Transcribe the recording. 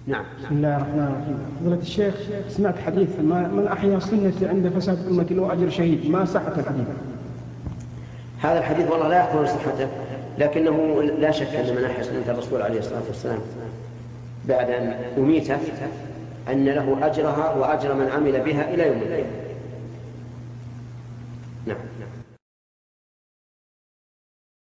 نعم. بسم الله الرحمن الرحيم. فضيلة الشيخ، سمعت حديث من أحيا السنة عند فساد أمة له أجر شهيد، ما صحة الحديث؟ هذا الحديث والله لا يقبل صحته، لكنه لا شك أن من أحيا سنة الرسول عليه الصلاة والسلام بعد أن أميته أن له أجرها وأجر من عمل بها إلى يوم القيامة. نعم.